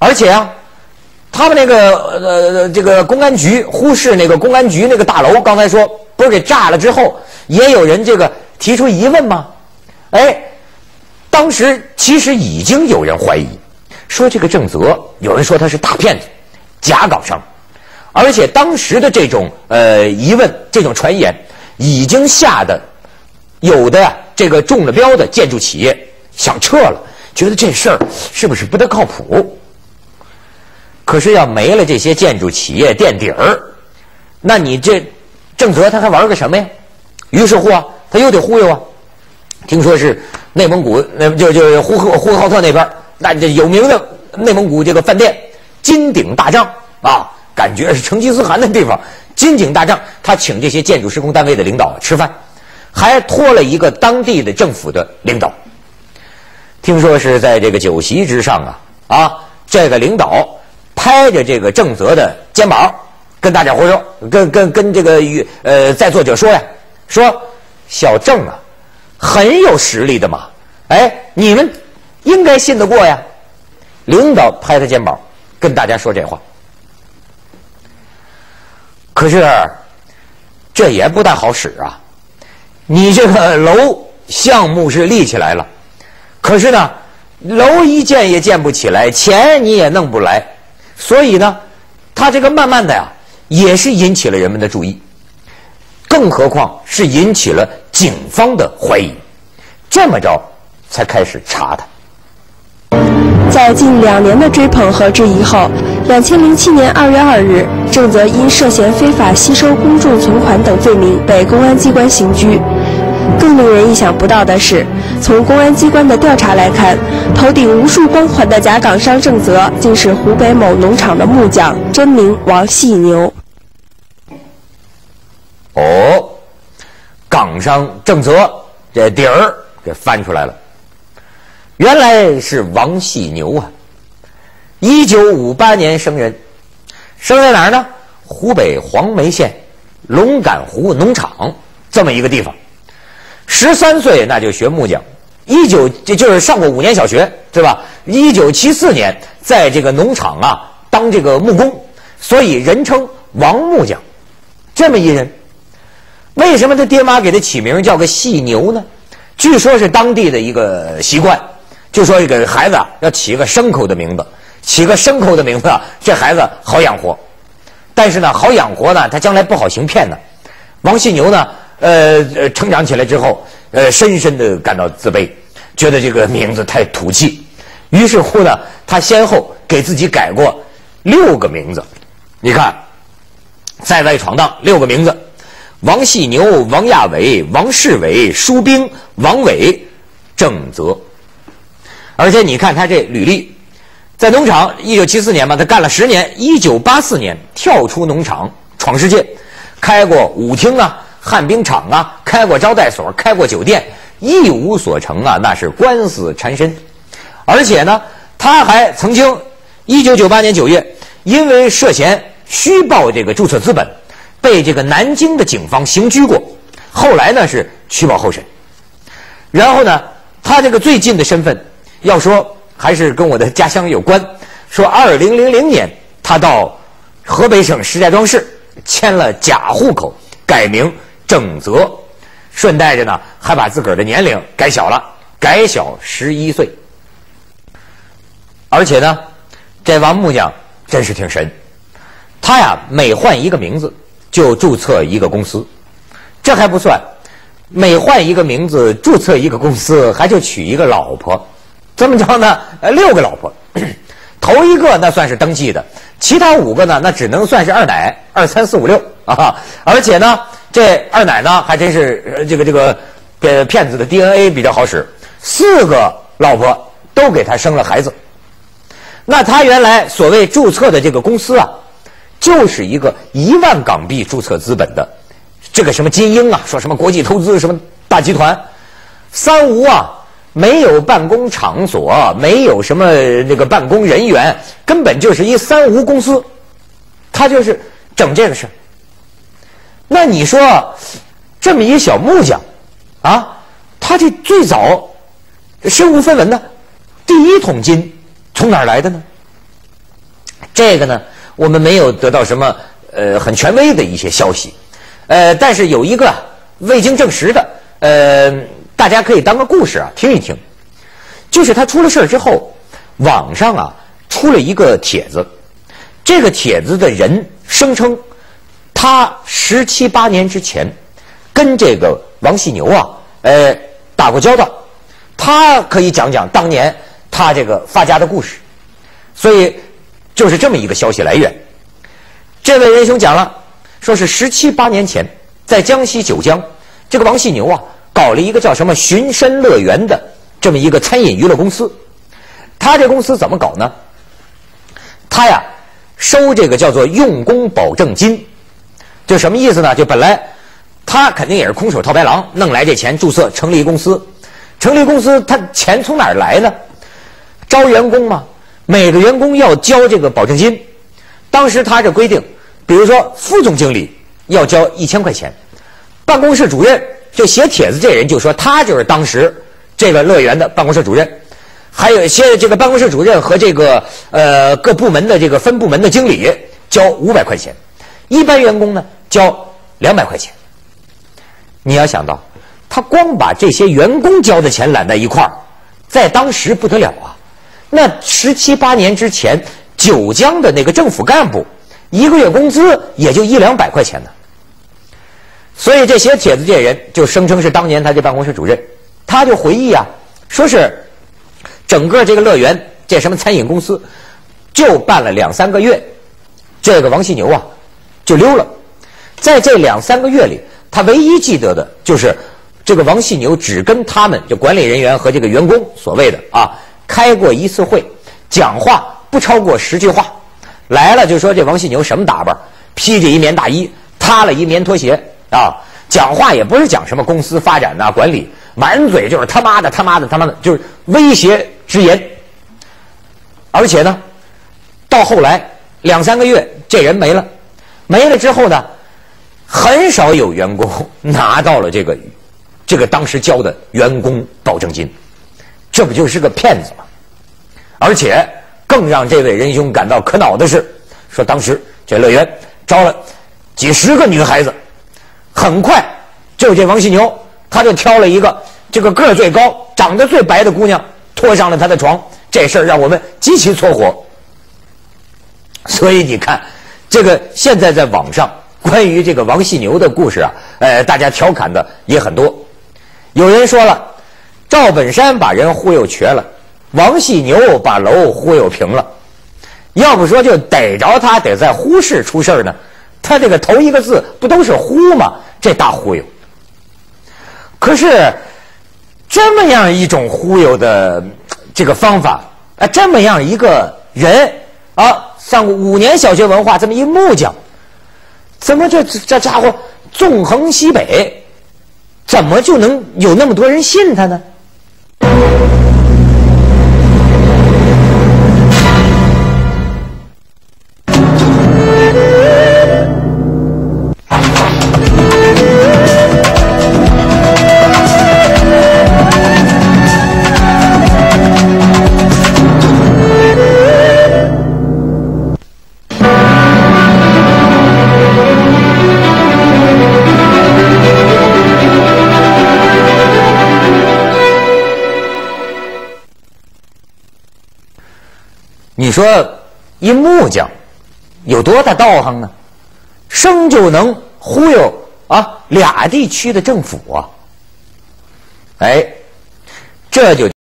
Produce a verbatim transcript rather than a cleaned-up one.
而且啊，他们那个呃这个公安局呼市那个公安局那个大楼，刚才说不是给炸了之后，也有人这个提出疑问吗？哎，当时其实已经有人怀疑，说这个郑泽，有人说他是大骗子、假港商，而且当时的这种呃疑问、这种传言，已经吓得有的呀这个中了标的建筑企业想撤了，觉得这事儿是不是不太靠谱？可是要没了这些建筑企业垫底儿，那你这郑泽他还玩个什么呀？于是乎啊，他又得忽悠啊。听说是内蒙古，那就就呼和呼和浩特那边，那这有名的内蒙古这个饭店金鼎大帐啊，感觉是成吉思汗的地方。金鼎大帐，他请这些建筑施工单位的领导吃饭，还托了一个当地的政府的领导。听说是在这个酒席之上啊，啊，这个领导拍着这个郑泽的肩膀，跟大家伙说，跟跟跟这个呃在座者说呀，说小郑啊，很有实力的嘛，哎，你们应该信得过呀。领导拍他肩膀，跟大家说这话。可是这也不大好使啊，你这个楼项目是立起来了，可是呢，楼一建也建不起来，钱你也弄不来，所以呢，他这个慢慢的呀，也是引起了人们的注意，更何况是引起了警方的怀疑，这么着才开始查他。 在近两年的追捧和质疑后，两千零七年二月二日，郑泽因涉嫌非法吸收公众存款等罪名被公安机关刑拘。更令人意想不到的是，从公安机关的调查来看，头顶无数光环的假港商郑泽，竟是湖北某农场的木匠，真名王细牛。 哦，港商郑泽这底儿给翻出来了，原来是王细牛啊！一九五八年生人，生在哪儿呢？湖北黄梅县龙岗湖农场这么一个地方。十三岁那就学木匠，一九这就是上过五年小学，对吧？一九七四年在这个农场啊当这个木工，所以人称王木匠。这么一人，为什么他爹妈给他起名叫个细牛呢？据说是当地的一个习惯，就说这个孩子要起个牲口的名字，起个牲口的名字，这孩子好养活。但是呢，好养活呢，他将来不好行骗呢。王细牛呢？呃，成长起来之后，呃，深深的感到自卑，觉得这个名字太土气。于是乎呢，他先后给自己改过六个名字。你看，在外闯荡六个名字：王细牛、王亚伟、王世伟、舒兵、王伟、郑泽。而且你看他这履历，在农场，一九七四年嘛，他干了十年。一九八四年跳出农场，闯世界，开过舞厅啊。旱冰场啊，开过招待所，开过酒店，一无所成啊，那是官司缠身。而且呢，他还曾经一九九八年九月，因为涉嫌虚报这个注册资本，被这个南京的警方刑拘过。后来呢是取保候审。然后呢，他这个最近的身份，要说还是跟我的家乡有关。说二零零零年，他到河北省石家庄市迁了假户口，改名郑泽，顺带着呢，还把自个儿的年龄改小了，改小十一岁。而且呢，这王木匠真是挺神，他呀每换一个名字就注册一个公司，这还不算，每换一个名字注册一个公司，还就娶一个老婆，这么着呢，呃，六个老婆。头一个那算是登记的，其他五个呢，那只能算是二奶，二三四五六啊。而且呢，这二奶呢还真是、呃、这个这个呃骗子的 D N A 比较好使，四个老婆都给他生了孩子。那他原来所谓注册的这个公司啊，就是一个一万港币注册资本的这个什么金鹰啊，说什么国际投资什么大集团，三无啊。没有办公场所，没有什么那个办公人员，根本就是一三无公司，他就是整这个事。那你说这么一小木匠啊，他这最早身无分文的第一桶金从哪儿来的呢？ 这个呢，我们没有得到什么呃很权威的一些消息，呃，但是有一个未经证实的，呃，大家可以当个故事啊听一听。就是他出了事之后，网上啊出了一个帖子，这个帖子的人声称，他十七八年之前跟这个王细牛啊，呃，打过交道，他可以讲讲当年他这个发家的故事，所以就是这么一个消息来源。这位仁兄讲了，说是十七八年前在江西九江，这个王细牛啊搞了一个叫什么寻参乐园的这么一个餐饮娱乐公司。他这公司怎么搞呢？他呀收这个叫做用工保证金，就什么意思呢？就本来他肯定也是空手套白狼，弄来这钱注册成立公司，成立公司他钱从哪儿来呢？招员工嘛，每个员工要交这个保证金。当时他这规定，比如说副总经理要交一千块钱，办公室主任就写帖子这人就说他就是当时这个乐园的办公室主任，还有一些这个办公室主任和这个呃各部门的这个分部门的经理交五百块钱，一般员工呢交两百块钱。你要想到，他光把这些员工交的钱揽在一块儿，在当时不得了啊！那十七八年之前，九江的那个政府干部一个月工资也就一两百块钱呢。所以这写帖子这人就声称是当年他这办公室主任，他就回忆啊，说是整个这个乐园这什么餐饮公司就办了两三个月，这个王细牛啊就溜了。在这两三个月里，他唯一记得的就是这个王细牛只跟他们就管理人员和这个员工所谓的啊开过一次会，讲话不超过十句话。来了就说这王细牛什么打扮，披着一棉大衣，踏了一棉拖鞋啊，讲话也不是讲什么公司发展啊管理，满嘴就是他妈的他妈的他妈的，就是威胁之言。而且呢，到后来两三个月这人没了，没了之后呢，很少有员工拿到了这个这个当时交的员工保证金，这不就是个骗子吗？而且更让这位仁兄感到可恼的是，说当时这乐园招了几十个女孩子，很快就这王细牛他就挑了一个这个个儿最高长得最白的姑娘拖上了他的床，这事儿让我们极其搓火。所以你看这个现在在网上关于这个王细牛的故事啊，呃，大家调侃的也很多。有人说了，赵本山把人忽悠瘸了，王细牛把楼忽悠平了。要不说就逮着他得在忽市出事呢，他这个头一个字不都是忽吗？这大忽悠。可是这么样一种忽悠的这个方法啊，这么样一个人啊，上过五年小学文化这么一木匠，怎么这这家伙纵横西北，怎么就能有那么多人信他呢？你说一木匠有多大道行呢？生就能忽悠啊俩地区的政府啊！哎，这就